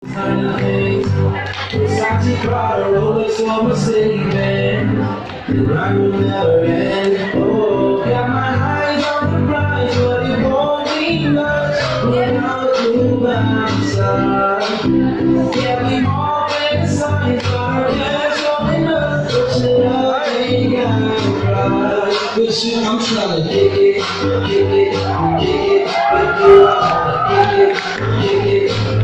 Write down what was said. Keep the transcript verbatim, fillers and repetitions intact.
Versace Prada, Rolex on Mercedes, the grind will never end. Oh, got my eyes on the prize, but it won't be much when I'm through by my side. Yeah, we all been signs, but our cash going up. But shit, I ain't got a prize. But shit, I'm tryna kick it, kick it, kick it, kick it, kick it, kick it.